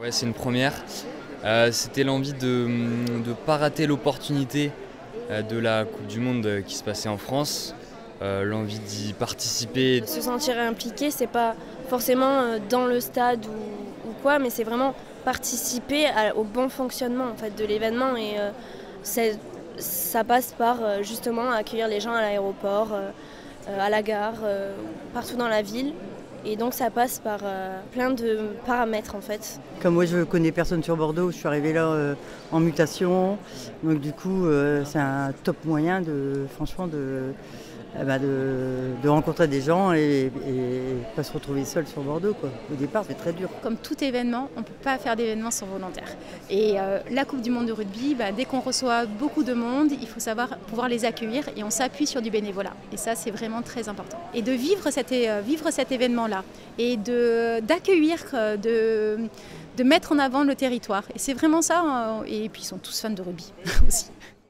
Ouais, c'est une première. C'était l'envie de ne pas rater l'opportunité de la Coupe du Monde qui se passait en France, l'envie d'y participer. Se sentir impliqué, c'est pas forcément dans le stade ou quoi, mais c'est vraiment participer au bon fonctionnement en fait, de l'événement. Et ça passe par justement accueillir les gens à l'aéroport, à la gare, partout dans la ville. Et donc ça passe par plein de paramètres en fait. Comme moi je connais personne sur Bordeaux, je suis arrivée là en mutation. Donc du coup c'est un top moyen franchement de rencontrer des gens et pas se retrouver seul sur Bordeaux, quoi. Au départ c'est très dur. Comme tout événement, on ne peut pas faire d'événement sans volontaires. Et la Coupe du Monde de rugby, dès qu'on reçoit beaucoup de monde, il faut savoir pouvoir les accueillir et on s'appuie sur du bénévolat. Et ça c'est vraiment très important. Et de vivre cet événement-là et d'accueillir, de mettre en avant le territoire. Et c'est vraiment ça. Et puis ils sont tous fans de rugby aussi.